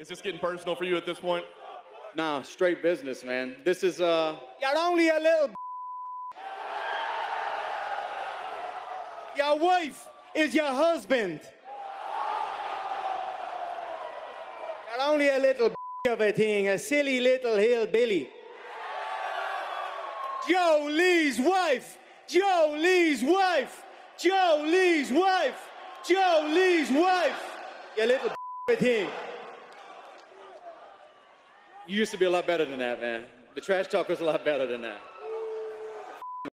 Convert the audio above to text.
Is this getting personal for you at this point? Nah, straight business, man. This is, You're only a little. Your wife is your husband. You're only a little of a thing, a silly little hillbilly. Joe Lee's wife. Joe Lee's wife. Joe Lee's wife. Joe Lee's wife. You little thing. you used to be a lot better than that, man. The trash talk was a lot better than that.